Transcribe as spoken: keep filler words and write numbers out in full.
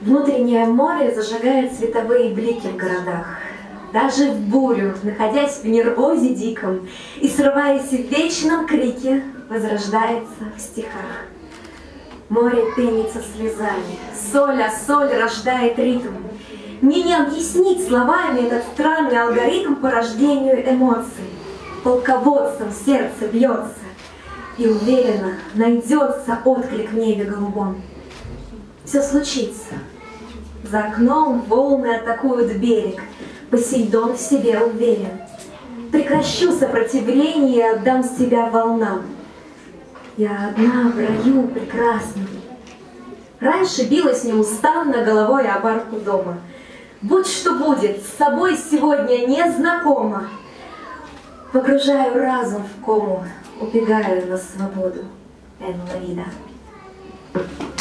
Внутреннее море зажигает световые блики в городах. Даже в бурю, находясь в нервозе диком и срываясь в вечном крике, возрождается в стихах. Море пенится слезами, соль о соль рождает ритм. Мне не объяснить словами этот странный алгоритм по рождению эмоций. Полководцем сердце бьется, и уверенно найдется отклик в небе голубом. Все случится. За окном волны атакуют берег, Посейдон в себе уверен. Прекращу сопротивление и отдам себя волнам. Я одна в раю прекрасном. Раньше билась неустанно головой о барку дома. Будь что будет, с собой сегодня не знакома. Погружаю разум в кому, убегаю на свободу. En la vida.